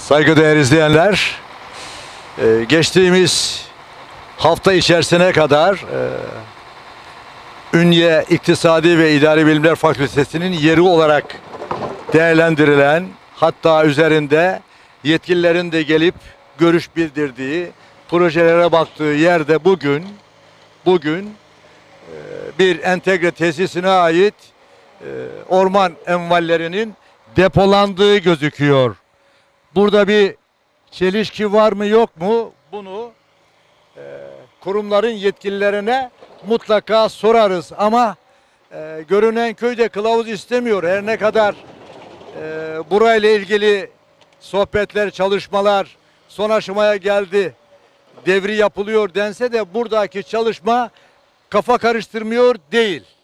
Saygıdeğer izleyenler, geçtiğimiz hafta içerisine kadar Ünye İktisadi ve İdari Bilimler Fakültesi'nin yeri olarak değerlendirilen, hatta üzerinde yetkililerin de gelip görüş bildirdiği, projelere baktığı yerde bugün bir entegre tesisine ait orman envallerinin depolandığı gözüküyor. Burada bir çelişki var mı yok mu? Bunu kurumların yetkililerine mutlaka sorarız. Ama görünen köyde kılavuz istemiyor. Her ne kadar burayla ilgili sohbetler, çalışmalar son aşamaya geldi, devri yapılıyor dense de buradaki çalışma kafa karıştırmıyor değil.